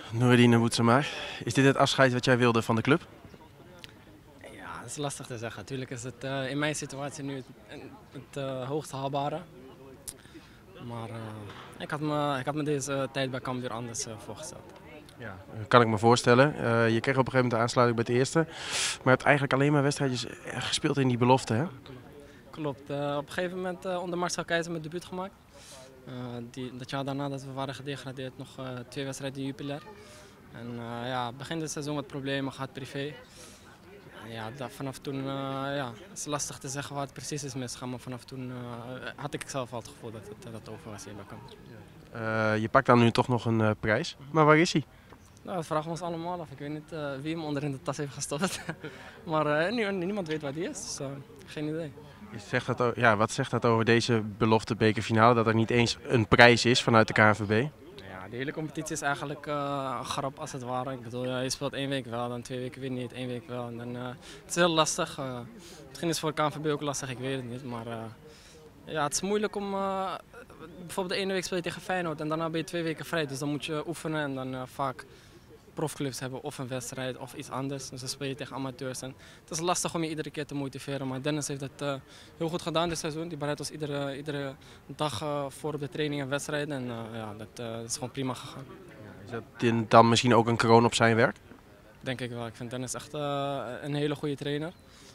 Noureddine Boetsemar, is dit het afscheid wat jij wilde van de club? Ja, dat is lastig te zeggen. Natuurlijk is het in mijn situatie nu het hoogst haalbare. Maar ik had me deze tijd bij Cambuur anders voorgesteld. Ja, kan ik me voorstellen. Je kreeg op een gegeven moment de aansluiting bij het eerste. Maar je hebt eigenlijk alleen maar wedstrijdjes gespeeld in die belofte, hè? Klopt. Op een gegeven moment onder Marcel Keizer mijn debuut gemaakt. Dat jaar daarna dat we waren gedegradeerd nog 2 wedstrijden Jupiler. En ja, begin dit seizoen wat problemen gehad privé. Ja, vanaf toen ja, het is lastig te zeggen waar het precies is misgegaan, maar vanaf toen had ik zelf al het gevoel dat over was hier bij Cambuur. Je pakt dan nu toch nog een prijs. Maar waar is hij? Nou, dat vragen we ons allemaal af. Ik weet niet wie hem onder in de tas heeft gestopt. Maar niemand weet waar die is, dus geen idee. Ja, wat zegt dat over deze belofte bekerfinale? Dat er niet eens een prijs is vanuit de KNVB? Ja, de hele competitie is eigenlijk een grap als het ware. Ik bedoel, je speelt 1 week wel, dan 2 weken weer niet, 1 week wel. En dan, het is heel lastig. Misschien is het voor de KNVB ook lastig, ik weet het niet. Maar ja, het is moeilijk om... bijvoorbeeld de ene week speel je tegen Feyenoord en daarna ben je 2 weken vrij. Dus dan moet je oefenen en dan vaak profclubs hebben of een wedstrijd of iets anders. Dus dan speel je tegen amateurs. En het is lastig om je iedere keer te motiveren. Maar Dennis heeft het heel goed gedaan dit seizoen. Die bereidt ons iedere dag voor op de training en wedstrijden. En ja, dat is gewoon prima gegaan. Is dat dan misschien ook een kroon op zijn werk? Denk ik wel. Ik vind Dennis echt een hele goede trainer.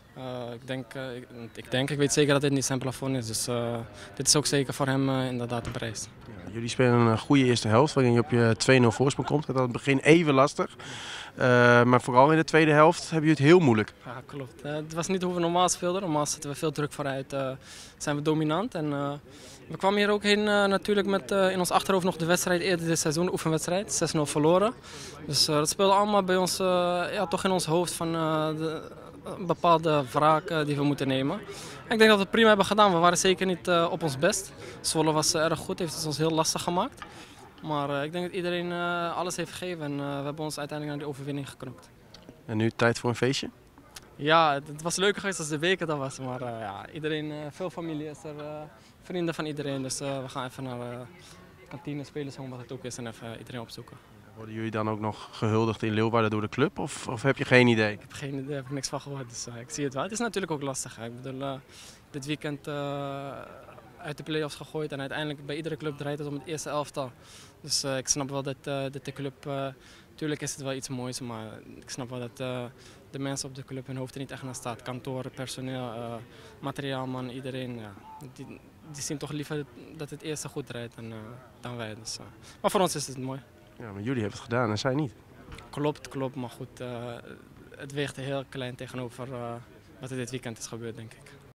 Ik weet zeker dat dit niet zijn plafond is. Dus dit is ook zeker voor hem inderdaad de prijs. Ja, jullie spelen een goede eerste helft waarin je op je 2-0 voorsprong komt. Het aan het begin even lastig. Maar vooral in de tweede helft hebben jullie het heel moeilijk. Ja, klopt. Het was niet hoe we normaal speelden. Normaal zetten we veel druk vooruit. Zijn we dominant. En, we kwamen hier ook heen natuurlijk met in ons achterhoofd nog de wedstrijd eerder dit seizoen, de oefenwedstrijd. 6-0 verloren. Dus dat speelde allemaal bij ons ja, toch in ons hoofd van een bepaalde wraak die we moeten nemen. Ik denk dat we het prima hebben gedaan. We waren zeker niet op ons best. Zwolle was erg goed, heeft het ons heel lastig gemaakt. Maar ik denk dat iedereen alles heeft gegeven en we hebben ons uiteindelijk naar die overwinning geknokt. En nu tijd voor een feestje? Ja, het was leuker geweest als de beker dat was. Maar ja, iedereen, veel familie is er, vrienden van iedereen. Dus we gaan even naar de kantine, spelen wat het ook is en even iedereen opzoeken. Worden jullie dan ook nog gehuldigd in Leeuwarden door de club of heb je geen idee? Ik heb geen idee, heb ik niks van gehoord, dus ik zie het wel. Het is natuurlijk ook lastig. Hè. Ik bedoel, dit weekend uit de play-offs gegooid en uiteindelijk bij iedere club draait het om het eerste elftal. Dus ik snap wel dat de club, natuurlijk is het wel iets moois, maar ik snap wel dat de mensen op de club hun hoofd er niet echt naar staat. Kantoor, personeel, materiaalman, iedereen. Ja. Die zien toch liever dat het eerste goed draait dan wij. Dus, maar voor ons is het mooi. Ja, maar jullie hebben het gedaan en zij niet. Klopt, maar goed, het weegt heel klein tegenover wat er dit weekend is gebeurd, denk ik.